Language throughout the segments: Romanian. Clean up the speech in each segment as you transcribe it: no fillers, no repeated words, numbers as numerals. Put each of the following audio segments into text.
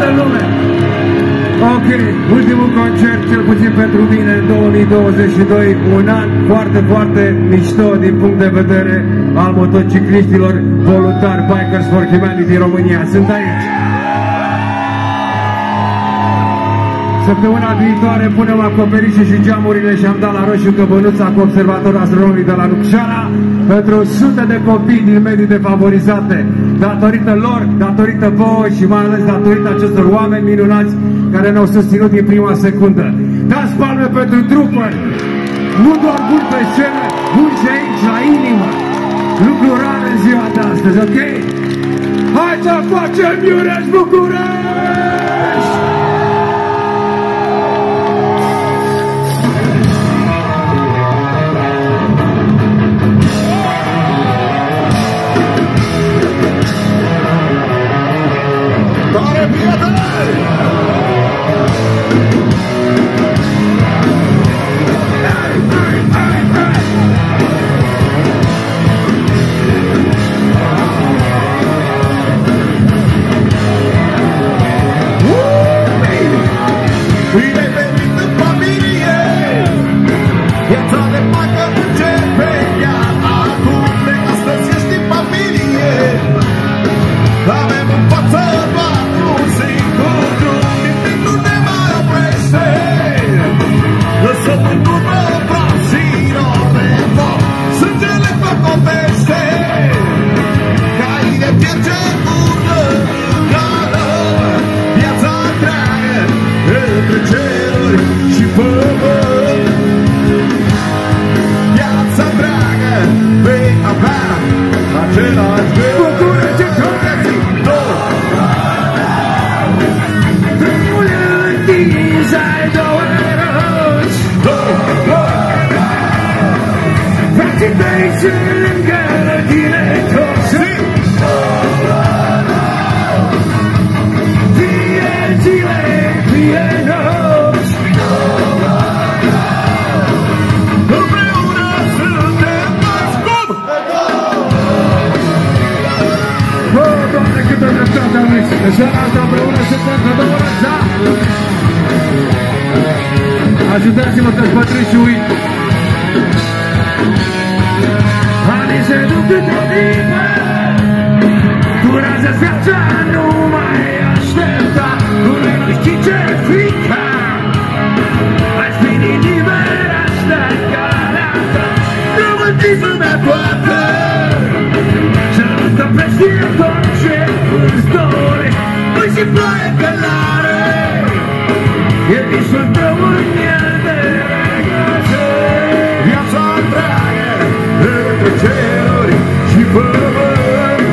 toată lumea. Ok, ultimul concert, cel puțin pentru mine, în 2022, un an foarte, foarte mișto din punct de vedere al motocicliștilor voluntari Bikers for Humanity din România. Sunt aici. Săptămâna viitoare punem acoperișe și geamurile și am dat la roșu căbănuța cu observatorul astronomic de la Nucșara pentru sute de copii din medii defavorizate, datorită lor, datorită vouă și mai ales datorită acestor oameni minunați care ne-au susținut din prima secundă. Dați palme pentru trupări, nu doar buni pe scenă, buni și aici, la inimă. Lucru rar în ziua de astăzi, ok? Hai să facem Iureș București! Ajutați-mă că-ți bătrâni și uit. Anii se duc câte clipă, durează viața, nu mai aștepta. Nu știi ce frică, ai spini liber, asta e calea ta. Nu mă întizi lumea toată, să nu te prestie tot ce îți dori. Păi și ploaie călare, e visul tău în el de regăse. Viața întreagă între ceruri și pământ.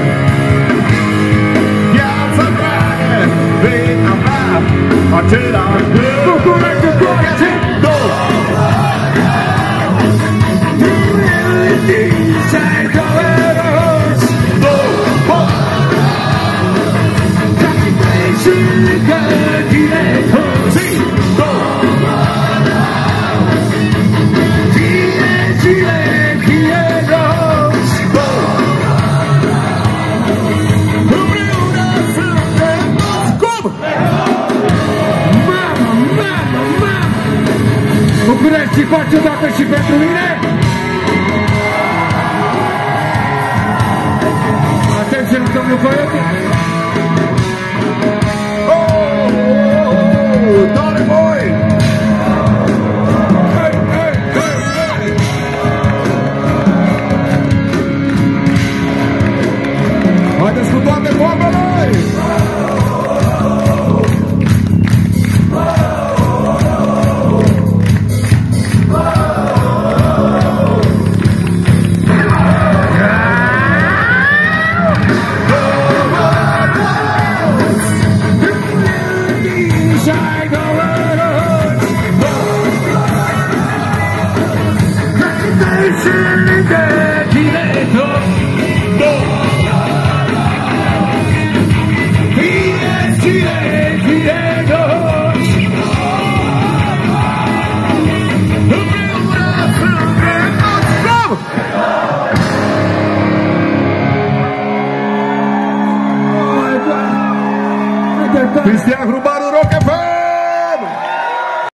Viața întreagă vei avea același gând. București cu toate două. Să-i călăros două. Dacă vrei să gătine toți. București face o dată și pentru mine. Atenție, domnul Coyote. Tare voi! Haideți cu toate bombele! Cristian Hrubaru.